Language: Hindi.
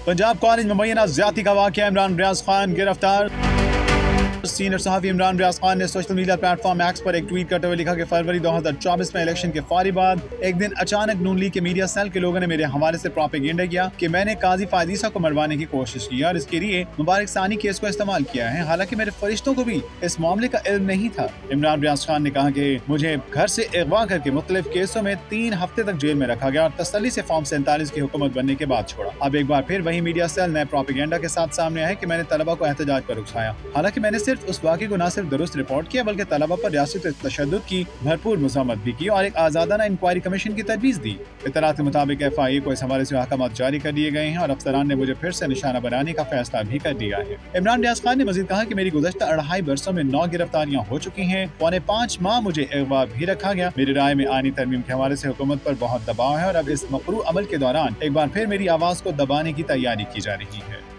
पंजाब कॉलेज में मुबैना ज्यादती का वाक़या, इमरान रियाज खान गिरफ्तार। सीनियर सहाफ़ी इमरान रियाज खान ने सोशल मीडिया प्लेटफॉर्म एक्स पर एक ट्वीट करते हुए लिखा कि फरवरी 2024 में इलेक्शन के फौरी बाद एक दिन अचानक नून लीग के मीडिया सेल के लोगों ने मेरे हवाले से प्रोपेगेंडा किया कि मैंने काजी फायदीसा को मरवाने की कोशिश की और इसके लिए मुबारक सानी केस को इस्तेमाल किया है, हालांकि मेरे फरिश्तों को भी इस मामले का इल्म नहीं था। इमरान रियाज खान ने कहा कि मुझे घर से अगवा करके मुख्तलिफ केसों में 3 हफ्ते तक जेल में रखा गया और तसल्ली से फॉर्म 47 की हुकूमत बनने के बाद छोड़ा। अब एक बार फिर वही मीडिया सेल नए प्रोपेगेंडा के साथ सामने आया कि मैंने तलबा को एहतजाज पर उकसाया, हालांकि मैंने सिर्फ उस वाक़े को सिर्फ दुरुस्त रिपोर्ट किया बल्कि तलबा पर रियासती तशद्दुद की भरपूर मज़म्मत भी की और एक आज़ादाना इंक्वायरी कमीशन की तजवीज़ दी। इत्तलात के मुताबिक FIA को इस हवाले से अहकाम जारी कर दिए गए हैं और अफसरान ने मुझे फिर से निशाना बनाने का फैसला भी कर दिया है। इमरान रियाज खान ने मजीद कहा कि मेरी गुज़श्ता 2.5 बरसों में 9 गिरफ्तारियां हो चुकी हैं, 4.5 माह मुझे अगवा भी रखा गया। मेरी राय में आनी तरमीम के हवाले से हुकूमत पर बहुत दबाव है और अब इस मकरू अमल के दौरान एक बार फिर मेरी आवाज़ को दबाने की तैयारी की जा रही है।